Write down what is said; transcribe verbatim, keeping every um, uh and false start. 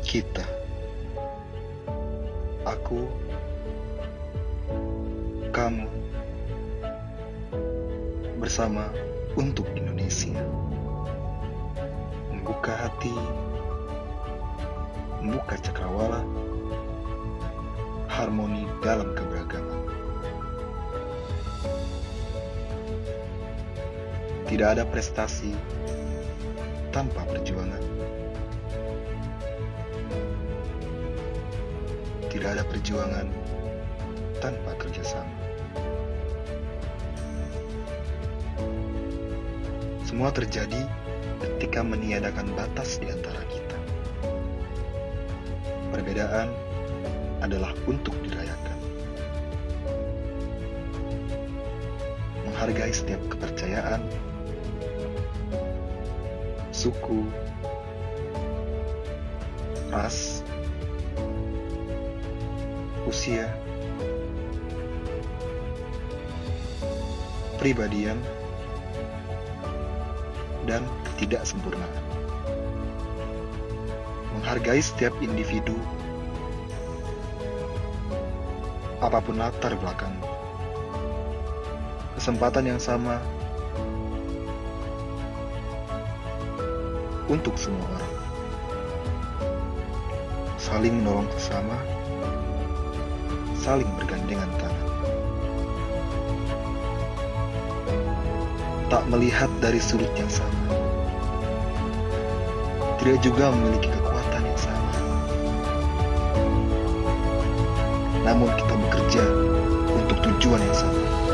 Kita, aku, kamu, bersama untuk Indonesia. Membuka hati, membuka cakrawala, harmoni dalam keberagaman. Tidak ada prestasi tanpa perjuangan. Tidak ada perjuangan tanpa kerjasama. Semua terjadi ketika meniadakan batas di antara kita. Perbedaan adalah untuk dirayakan. Menghargai setiap kepercayaan, suku, ras, usia, pribadian, dan ketidaksempurnaan. Menghargai setiap individu, apapun latar belakangmu. Kesempatan yang sama untuk semua orang. Saling menolong sesama, saling bergandengan tangan. Tak melihat dari sudut yang sama. Tidak juga memiliki kekuatan yang sama. Namun kita bekerja untuk tujuan yang sama.